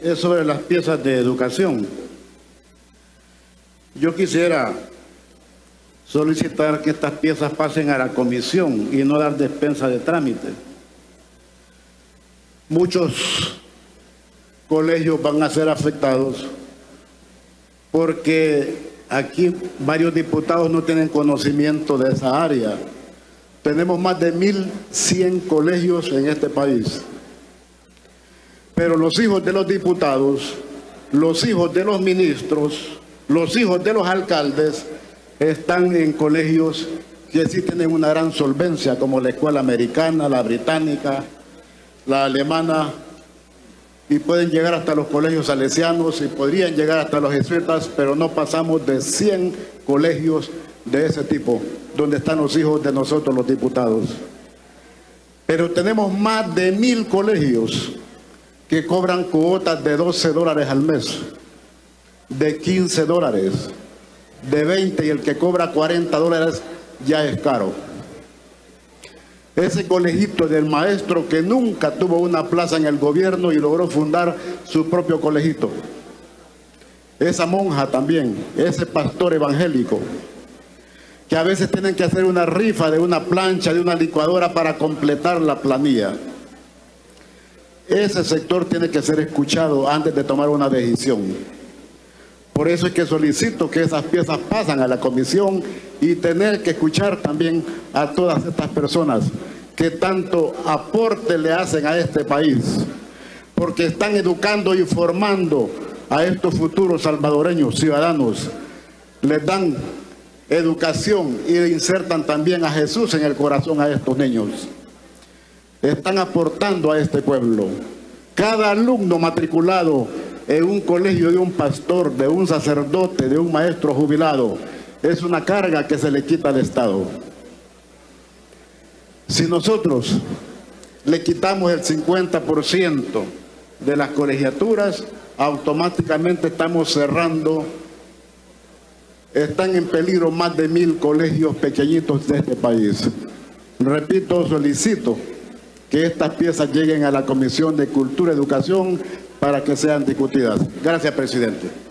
es sobre las piezas de educación. Yo quisiera solicitar que estas piezas pasen a la comisión y no dar despensa de trámite. Muchos colegios van a ser afectados porque aquí varios diputados no tienen conocimiento de esa área. Tenemos más de 1.100 colegios en este país. Pero los hijos de los diputados, los hijos de los ministros, los hijos de los alcaldes están en colegios que sí tienen una gran solvencia, como la escuela americana, la británica, la alemana, y pueden llegar hasta los colegios salesianos y podrían llegar hasta los jesuitas, pero no pasamos de 100 colegios de ese tipo, donde están los hijos de nosotros los diputados. Pero tenemos más de 1.000 colegios que cobran cuotas de $12 al mes, de $15, de 20, y el que cobra $40 ya es caro. Ese colegito del maestro que nunca tuvo una plaza en el gobierno y logró fundar su propio colegito. Esa monja también, ese pastor evangélico, que a veces tienen que hacer una rifa de una plancha, de una licuadora para completar la planilla. Ese sector tiene que ser escuchado antes de tomar una decisión. Por eso es que solicito que esas piezas pasen a la comisión y tener que escuchar también a todas estas personas que tanto aporte le hacen a este país, porque están educando y formando a estos futuros salvadoreños ciudadanos. Les dan educación y le insertan también a Jesús en el corazón a estos niños. Están aportando a este pueblo. Cada alumno matriculado en un colegio de un pastor, de un sacerdote, de un maestro jubilado, es una carga que se le quita al Estado. Si nosotros le quitamos el 50% de las colegiaturas, automáticamente estamos cerrando. Están en peligro más de 1.000 colegios pequeñitos de este país. Repito, solicito que estas piezas lleguen a la Comisión de Cultura y Educación para que sean discutidas. Gracias, presidente.